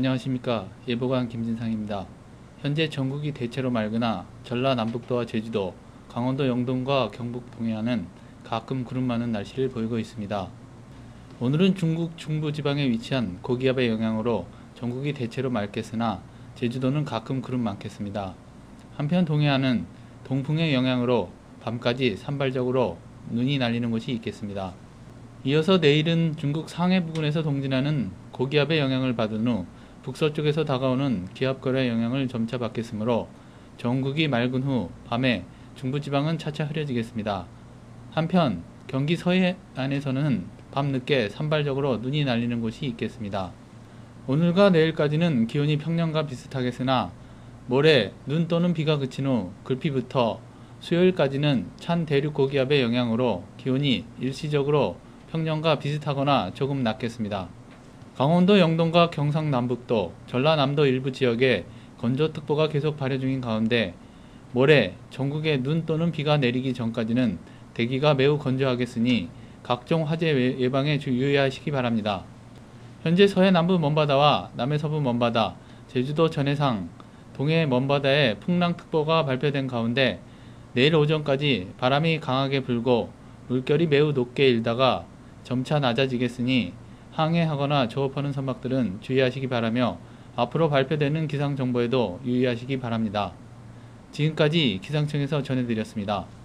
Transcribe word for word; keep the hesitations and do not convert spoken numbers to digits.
안녕하십니까. 예보관 김진상입니다. 현재 전국이 대체로 맑으나 전라남북도와 제주도, 강원도 영동과 경북 동해안은 가끔 구름 많은 날씨를 보이고 있습니다. 오늘은 중국 중부지방에 위치한 고기압의 영향으로 전국이 대체로 맑겠으나 제주도는 가끔 구름 많겠습니다. 한편 동해안은 동풍의 영향으로 밤까지 산발적으로 눈이 날리는 곳이 있겠습니다. 이어서 내일은 중국 상해 부근에서 동진하는 고기압의 영향을 받은 후 북서쪽에서 다가오는 기압골의 영향을 점차 받겠으므로 전국이 맑은 후 밤에 중부지방은 차차 흐려지겠습니다. 한편 경기 서해안에서는 밤늦게 산발적으로 눈이 날리는 곳이 있겠습니다. 오늘과 내일까지는 기온이 평년과 비슷하겠으나 모레 눈 또는 비가 그친 후 글피부터 수요일까지는 찬 대륙 고기압의 영향으로 기온이 일시적으로 평년과 비슷하거나 조금 낮겠습니다. 강원도 영동과 경상남북도, 전라남도 일부 지역에 건조특보가 계속 발효 중인 가운데 모레 전국에 눈 또는 비가 내리기 전까지는 대기가 매우 건조하겠으니 각종 화재 예방에 유의하시기 바랍니다. 현재 서해 남부 먼바다와 남해 서부 먼바다, 제주도 전해상, 동해 먼바다에 풍랑특보가 발표된 가운데 내일 오전까지 바람이 강하게 불고 물결이 매우 높게 일다가 점차 낮아지겠으니 항해하거나 조업하는 선박들은 주의하시기 바라며 앞으로 발표되는 기상정보에도 유의하시기 바랍니다. 지금까지 기상청에서 전해드렸습니다.